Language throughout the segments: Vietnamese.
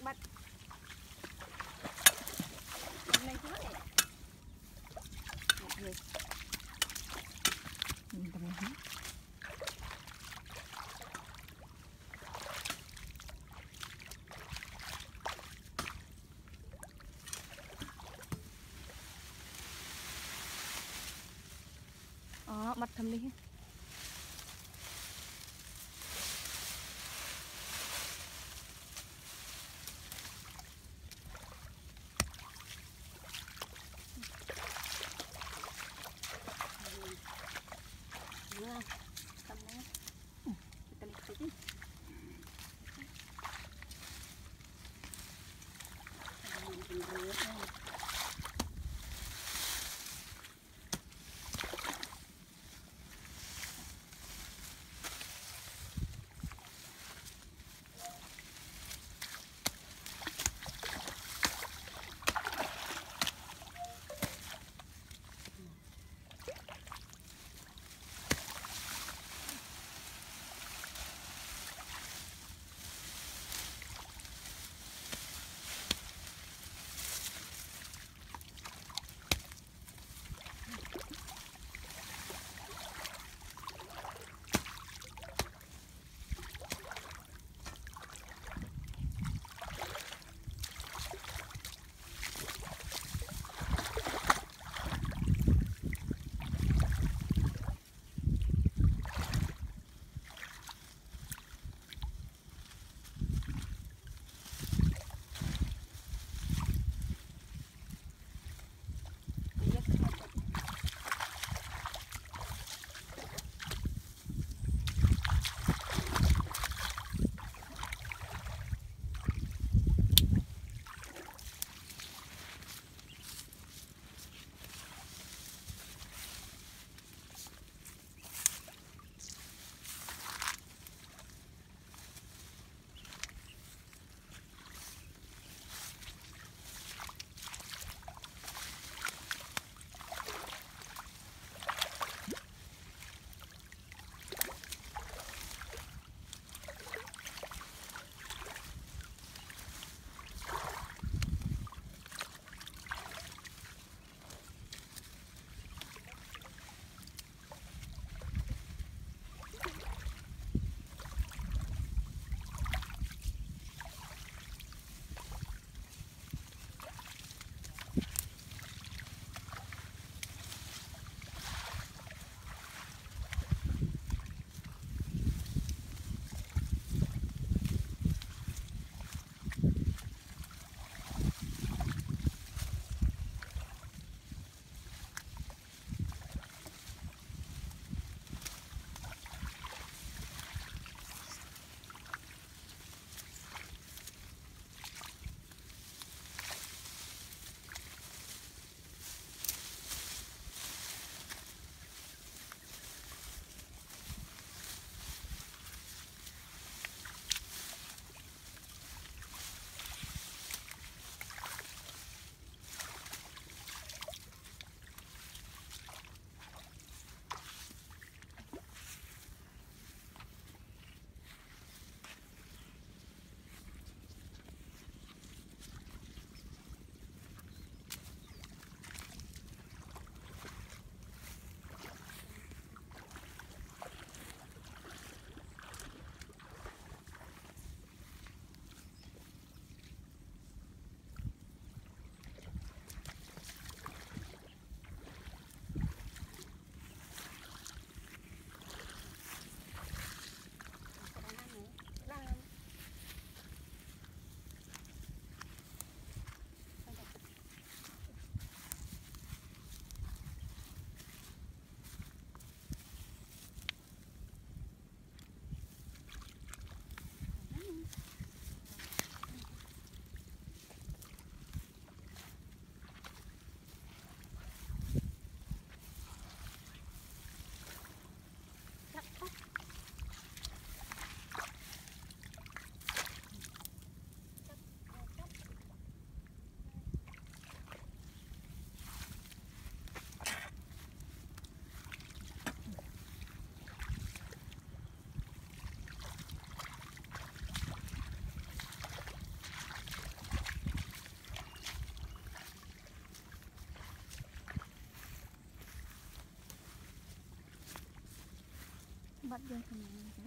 bắt này thôi bắt thầm đi bắt vô thằng này chứ.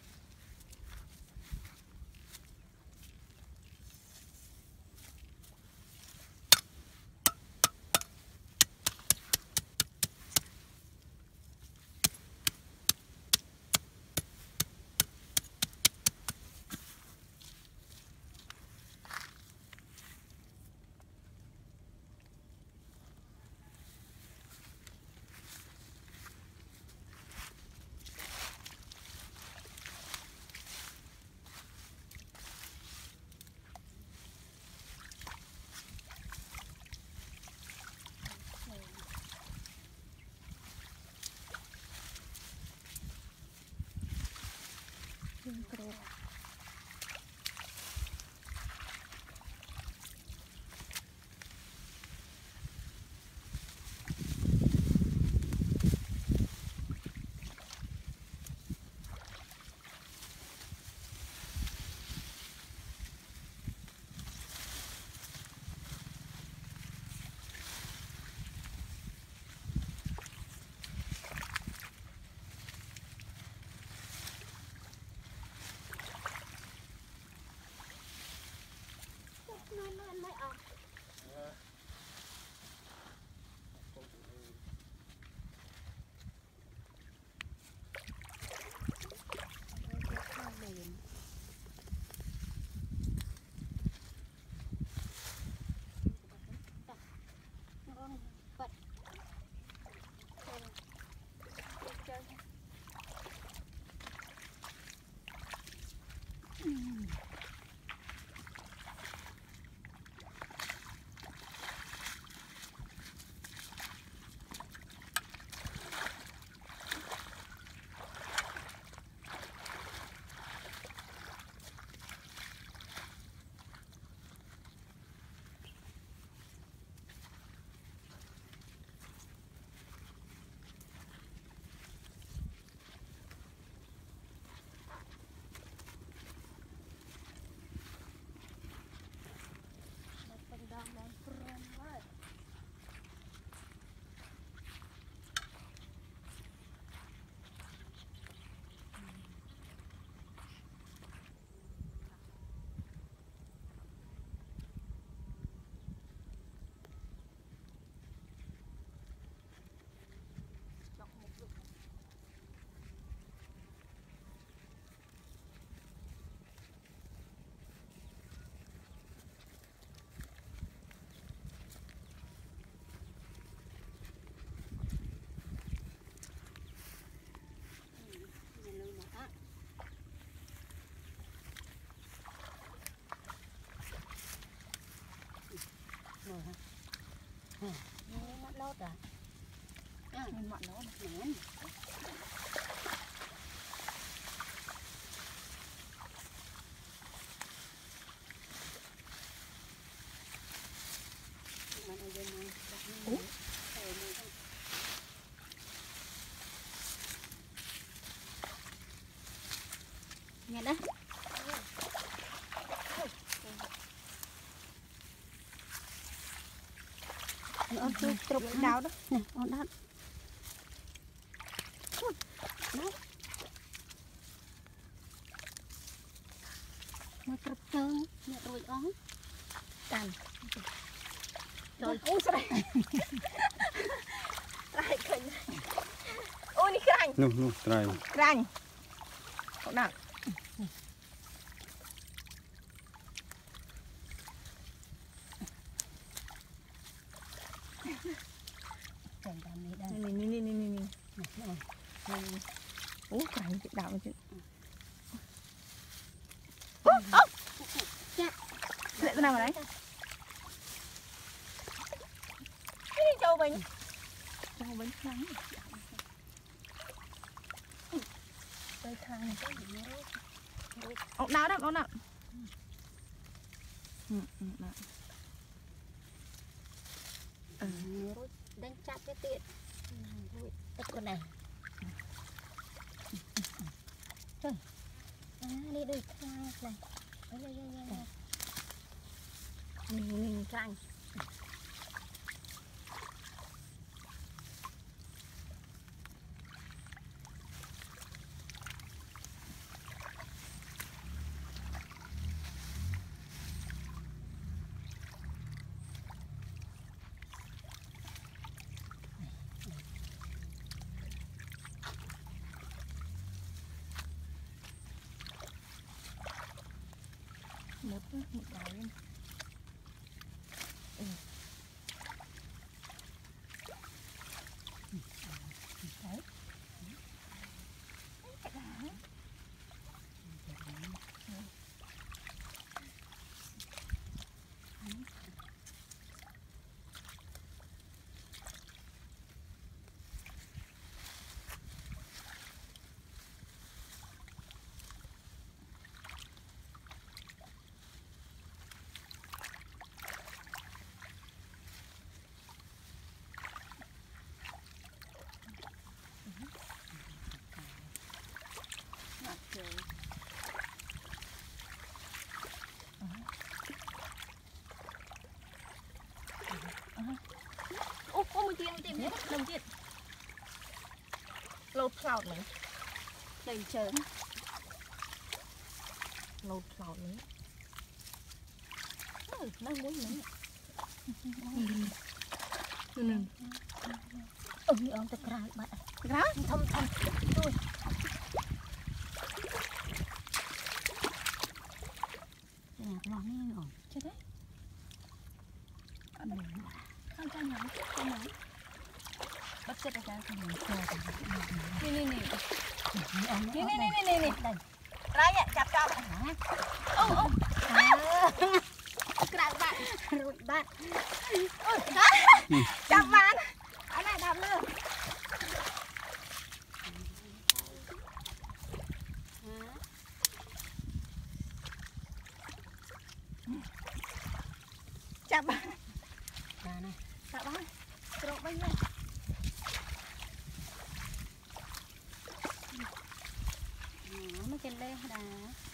Mặn lót à? Mình mặn nó Mặn. Mặn ở bên này. Ủa? Nghe đấy. Nó chưa trục đau đó. Nè, con đó. Đó. Nó trục trơn, nó rồi ón. Cành. Rồi. Ui sao đây? Lại cành. Ôi đi cành. Nu, trai. Cành. Cậu nào? Cành đam này đây. Nè. Nè. Ủa cành chị đào chứ. Dạ. Lại nào vào đấy? Cái đi châu bình. Châu bình trắng. Đây thang này có gì nữa. Ông nào đó, ông nào. Đánh chặt cái tiện. Tất con này. Trời. À, đi được thang này. Đây. Nhìn cành. một cái lên. Đấy. ô một tiền nhé đồng tiền Lột cloud này. đầy trơn Lột cloud này. nó muốn nữa ông ta cài bạn Đó. thâm tôi nó nghe ổn Chết đấy. Không cho nó. Bắt chết ra không mình chờ. Nè. Nè. đây Ra nhẹ chặt cho bạn. Ô. cài bạn rồi bạn Chặt bạn. Anh này đạp lên. Chặt bạn. này Chặt bạn. Trộn bao nhiêu? nó trên đây đà